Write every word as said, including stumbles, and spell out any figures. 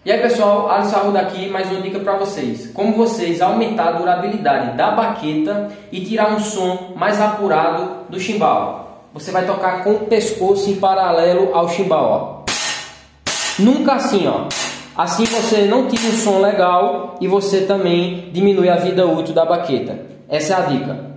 E aí pessoal, Alisson Arruda aqui, mais uma dica para vocês. Como vocês aumentar a durabilidade da baqueta e tirar um som mais apurado do chimbal. Você vai tocar com o pescoço em paralelo ao chimbal, ó. Nunca assim, ó. Assim você não tira um som legal e você também diminui a vida útil da baqueta. Essa é a dica.